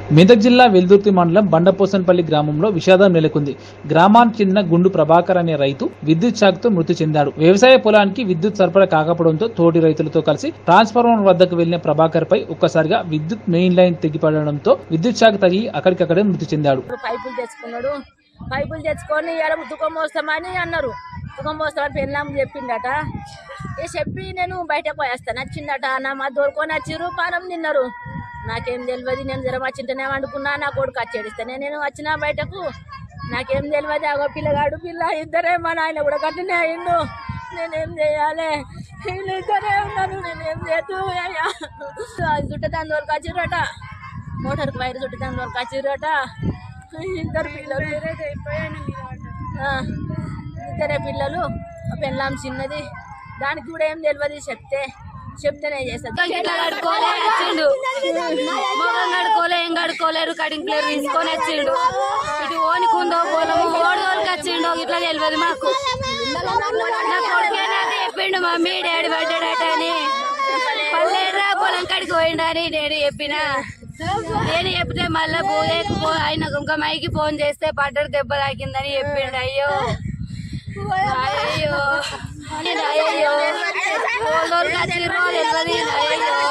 మెదక్ జిల్లా వెల్దుర్తి మండలం బండపోసన్పల్లి గ్రామంలో విషాదం నెలకొంది. గ్రామానికి చెందిన గుండు ప్రభాకర్ అనే రైతు విద్యుత్ షాక్తో మృతి చెందాడు. వ్యవసాయ పొలానికి విద్యుత్ సరఫరా కాకపోవడంతో తోటి రైతులతో కలిసి ట్రాన్స్ఫార్మర్ వద్దకు వెళ్లిన ప్రభాకర్ పై ఒక్కసారిగా విద్యుత్ మెయిన్ లైన్ తెగిపడడంతో విద్యుత్ షాక్ తగిలి అక్కడికక్కడే మృతి చెందాడు. పైపులు తెచ్చుకొని దుఃఖం మోస్తామని అన్నారు. దుఃఖం మోస్తామని పెళ్ళాం చెప్పిండట. చెప్పి నేను బయటకు పోయేస్తాను వచ్చిందట. నా మా దొరుకొని వచ్చిర్రు, పానం తిన్నారు. నాకేం తెలియదు. నేను జ్వరం వచ్చింటేనే వండుకున్నా. నా కొడుకు వచ్చేడిస్తానే నేను వచ్చిన బయటకు. నాకేం తెలియదు. అగో పిల్లగాడు పిల్ల ఇద్దరే, మా నాయన కూడా గట్టినే అయిండు. నేనేం చేయాలి? వీళ్ళిద్దరే ఉన్నారు. నేనేం చేతు చుట్టదాని వరకు వచ్చిర్రట. మోటార్కి వైరు చుట్టదాని వరకు వచ్చిర్రట. ఇద్దరు పిల్లలు, ఇద్దరే పిల్లలు. పెళ్ళాం చిన్నది. దానికి కూడా ఏం తెలియదు. చెప్తేనే చేస్తాడు. మొగం కడుకోలే, ఏం కడుకోలేరు. కటింగ్ ప్లేర్ తీసుకొని వచ్చిండు. ఇటు ఓనికుందో పొలము ఓడికి వచ్చిండు. ఇట్లా తెలియదు మాకు. నా కొడుకేనాది చెప్పిండు, మమ్మీ డాడీ పడ్డాడట అని. పల్లెరా పొలం కడికి పోయిండని డాడీ చెప్పిన. నేను చెప్తే మళ్ళా ఆయన ఇంకా మైకి ఫోన్ చేస్తే పడ్డాడు, దెబ్బ తాకిందని చెప్పిండు. అయ్యో అయ్యో అయ్యో